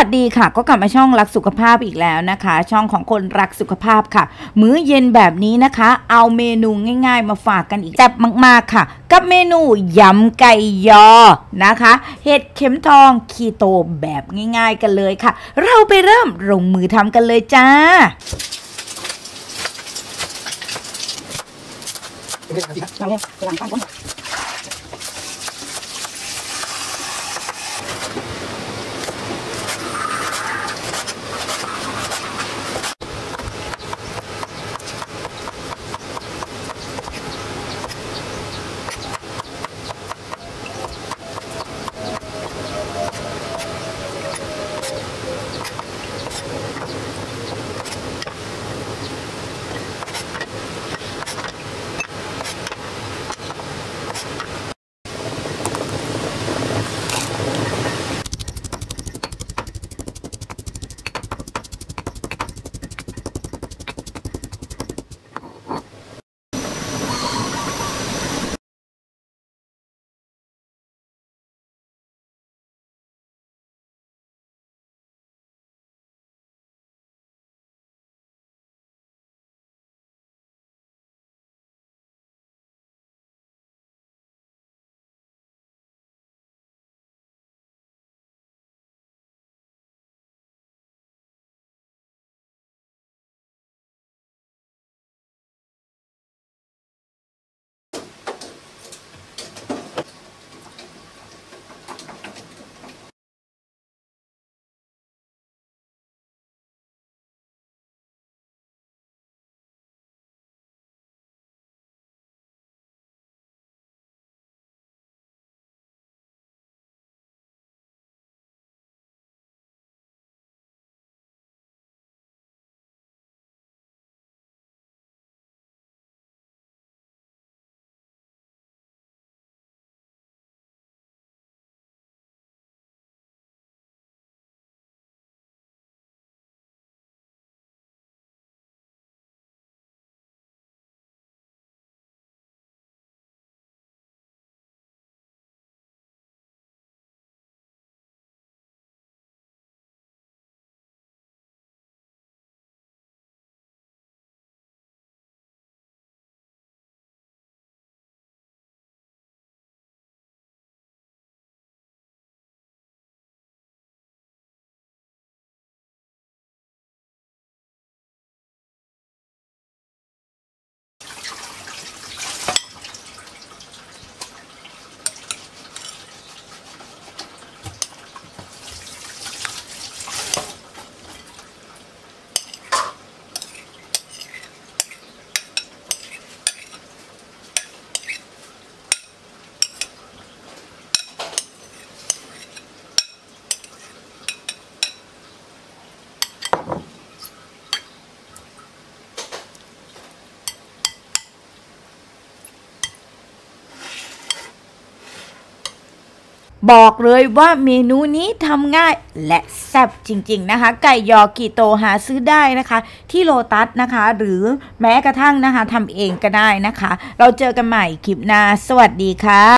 วัสดีค่ะก็กลับมาช่องรักสุขภาพอีกแล้วนะคะช่องของคนรักสุขภาพค่ะมื้อเย็นแบบนี้นะคะเอาเมนูง่ายๆมาฝากกันอีกแซ่บมากๆค่ะกับเมนูยำไก่ยอนะคะเห็ดเข็มทองคีโตแบบง่ายๆกันเลยค่ะเราไปเริ่มลงมือทำกันเลยจ้าบอกเลยว่าเมนูนี้ทำง่ายและแซ่บจริงๆนะคะไก่ยอคีโตหาซื้อได้นะคะที่โลตัสนะคะหรือแม้กระทั่งนะคะทำเองก็ได้นะคะเราเจอกันใหม่คลิปหน้าสวัสดีค่ะ